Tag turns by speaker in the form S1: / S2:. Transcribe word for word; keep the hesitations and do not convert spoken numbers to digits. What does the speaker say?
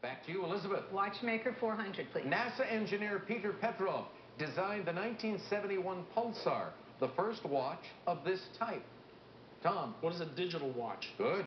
S1: Back to you, Elizabeth.
S2: Watchmaker, four hundred, please.
S1: NASA engineer Peter Petroff designed the nineteen seventy-one Pulsar, the first watch of this type. Tom.
S3: What is a digital watch?
S1: Good.